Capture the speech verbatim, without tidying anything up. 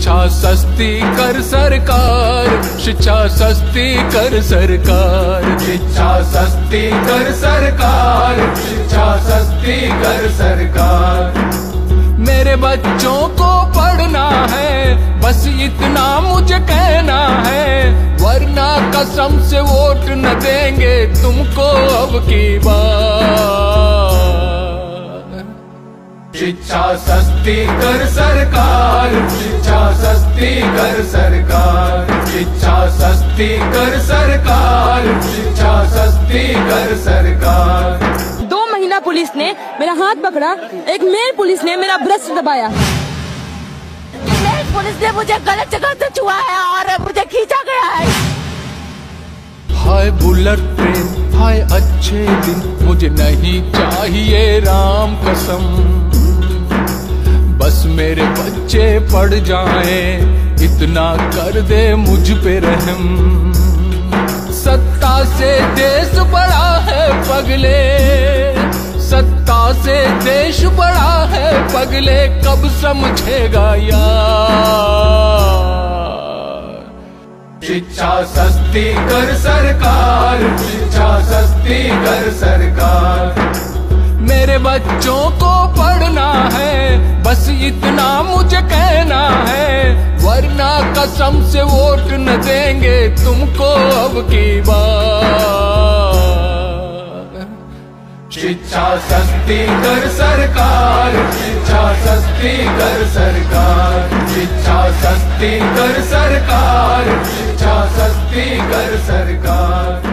शिक्षा सस्ती कर सरकार, शिक्षा सस्ती कर सरकार, शिक्षा सस्ती कर सरकार, शिक्षा सस्ती कर सरकार। मेरे बच्चों को पढ़ना है, बस इतना मुझे कहना है, वरना कसम से वोट न देंगे तुमको अब की बार। शिक्षा सस्ती कर सरकार, शिक्षा सस्ती कर सरकार, शिक्षा सस्ती कर सरकार, शिक्षा सस्ती कर सरकार। दो महिला पुलिस ने मेरा हाथ पकड़ा, एक मेल पुलिस ने मेरा ब्रेस्ट दबाया। मेल पुलिस ने मुझे गलत जगह से छुआ है और मुझे खींचा गया है। हाय बुलेट ट्रेन, हाय अच्छे दिन, मुझे नहीं चाहिए राम कसम, बस मेरे बच्चे पढ़ जाएं, इतना कर दे मुझ पे रहम। सत्ता से देश बड़ा है पगले, सत्ता से देश बड़ा है पगले, कब समझेगा यार। शिक्षा सस्ती कर सरकार, शिक्षा सस्ती कर सरकार। मेरे बच्चों को पढ़ना है, बस इतना मुझे कहना है, वरना कसम से वोट न देंगे तुमको अब की बार। शिक्षा सस्ती कर सरकार, शिक्षा सस्ती कर सरकार, शिक्षा सस्ती कर सरकार, शिक्षा सस्ती कर सरकार।